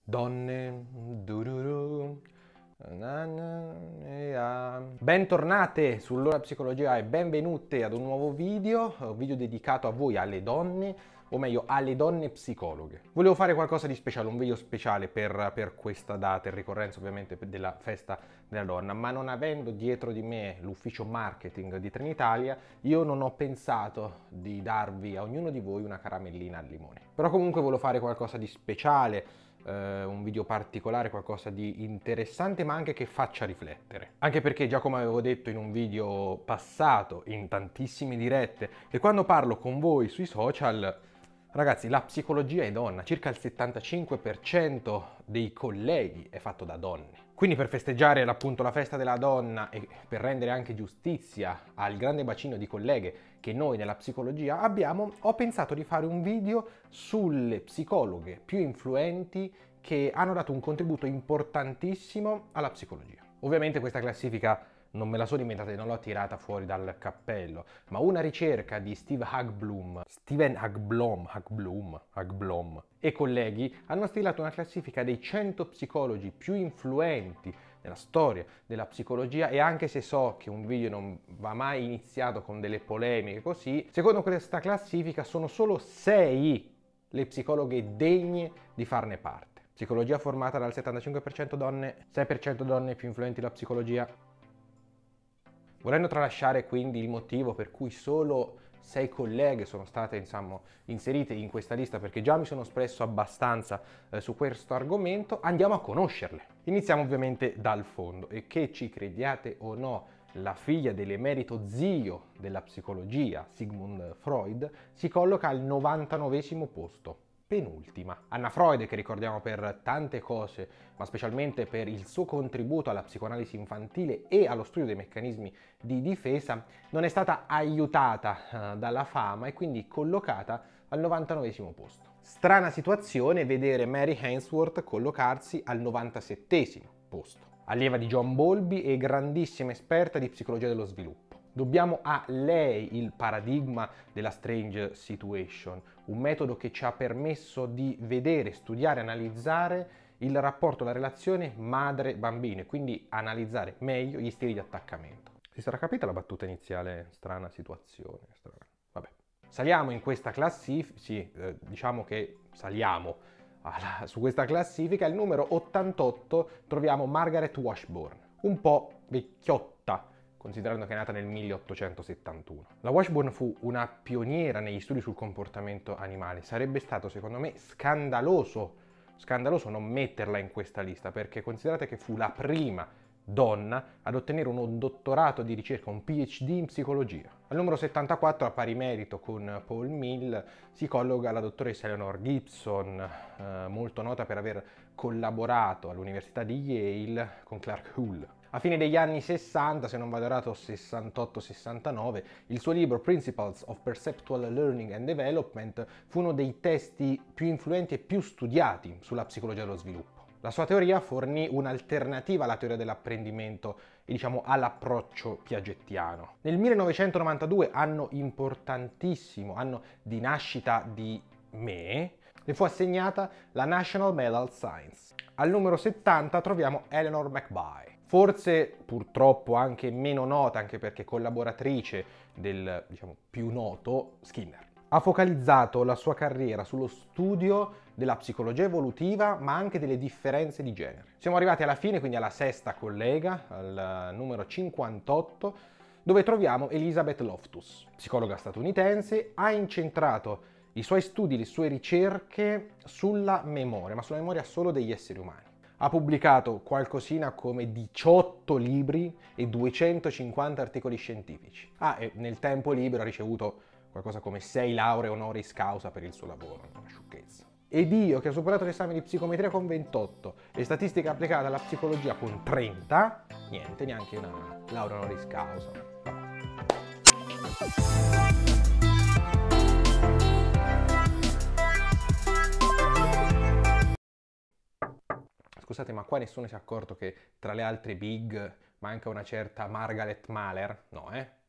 Donne, dururu, na na, bentornate sull'Ora Psicologia e benvenute ad un nuovo video dedicato a voi, alle donne, o meglio alle donne psicologhe. Volevo fare qualcosa di speciale, un video speciale per questa data, in ricorrenza ovviamente della festa della donna, ma non avendo dietro di me l'ufficio marketing di Trenitalia, io non ho pensato di darvi a ognuno di voi una caramellina al limone. Però comunque volevo fare qualcosa di speciale, un video particolare, qualcosa di interessante ma anche che faccia riflettere. Anche perché già come avevo detto in un video passato, in tantissime dirette e quando parlo con voi sui social, ragazzi, la psicologia è donna, circa il 75% dei colleghi è fatto da donne. Quindi per festeggiare appunto la festa della donna e per rendere anche giustizia al grande bacino di colleghe che noi nella psicologia abbiamo, ho pensato di fare un video sulle psicologhe più influenti che hanno dato un contributo importantissimo alla psicologia. Ovviamente questa classifica non me la sono inventata e non l'ho tirata fuori dal cappello, ma una ricerca di Steven Hagblom e colleghi hanno stilato una classifica dei 100 psicologi più influenti nella storia della psicologia, e anche se so che un video non va mai iniziato con delle polemiche così, secondo questa classifica sono solo 6 le psicologhe degne di farne parte. Psicologia formata dal 75% donne, 6% donne più influenti della psicologia. Volendo tralasciare quindi il motivo per cui solo 6 colleghe sono state inserite in questa lista, perché già mi sono espresso abbastanza su questo argomento, andiamo a conoscerle. Iniziamo ovviamente dal fondo, e che ci crediate o no, la figlia dell'emerito zio della psicologia, Sigmund Freud, si colloca al 99esimo posto. Penultima. Anna Freud, che ricordiamo per tante cose, ma specialmente per il suo contributo alla psicoanalisi infantile e allo studio dei meccanismi di difesa, non è stata aiutata dalla fama e quindi collocata al 99esimo posto. Strana situazione vedere Mary Ainsworth collocarsi al 97esimo posto. Allieva di John Bowlby e grandissima esperta di psicologia dello sviluppo. Dobbiamo a lei il paradigma della Strange Situation, un metodo che ci ha permesso di vedere, studiare, analizzare il rapporto, la relazione madre-bambino e quindi analizzare meglio gli stili di attaccamento. Si sarà capita la battuta iniziale? Strana situazione. Vabbè. Saliamo in questa classifica, diciamo che saliamo su questa classifica. Al numero 88 troviamo Margaret Washburn, un po' vecchiotta, considerando che è nata nel 1871. La Washburn fu una pioniera negli studi sul comportamento animale. Sarebbe stato, secondo me, scandaloso non metterla in questa lista, perché considerate che fu la prima donna ad ottenere un dottorato di ricerca, un PhD in psicologia. Al numero 74, a pari merito con Paul Mill, si colloca la dottoressa Eleanor Gibson, molto nota per aver collaborato all'Università di Yale con Clark Hull. A fine degli anni 60, se non vado errato 68-69, il suo libro Principles of Perceptual Learning and Development fu uno dei testi più influenti e più studiati sulla psicologia dello sviluppo. La sua teoria fornì un'alternativa alla teoria dell'apprendimento e all'approccio piagettiano. Nel 1992, anno importantissimo, anno di nascita di me, le fu assegnata la National Medal Science. Al numero 70 troviamo Eleanor McBride. Forse purtroppo anche meno nota, anche perché collaboratrice del, più noto Skinner. Ha focalizzato la sua carriera sullo studio della psicologia evolutiva, ma anche delle differenze di genere. Siamo arrivati alla fine, quindi alla sesta collega, al numero 58, dove troviamo Elizabeth Loftus, psicologa statunitense. Ha incentrato i suoi studi, le sue ricerche sulla memoria, ma sulla memoria solo degli esseri umani. Ha pubblicato qualcosina come 18 libri e 250 articoli scientifici. E nel tempo libero ha ricevuto qualcosa come 6 lauree honoris causa per il suo lavoro, una sciocchezza. Ed io, che ho superato l'esame di psicometria con 28 e statistica applicata alla psicologia con 30, niente, neanche una laurea honoris causa. Scusate, ma qua nessuno si è accorto che tra le altre big manca una certa Margaret Mahler? No,